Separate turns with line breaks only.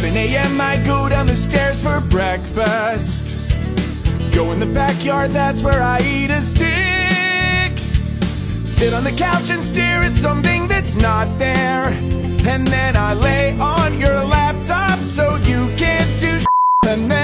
7 a.m. I go down the stairs for breakfast. Go in the backyard, that's where I eat a stick. Sit on the couch and stare at something that's not there. And then I lay on your laptop so you can't do shit. And then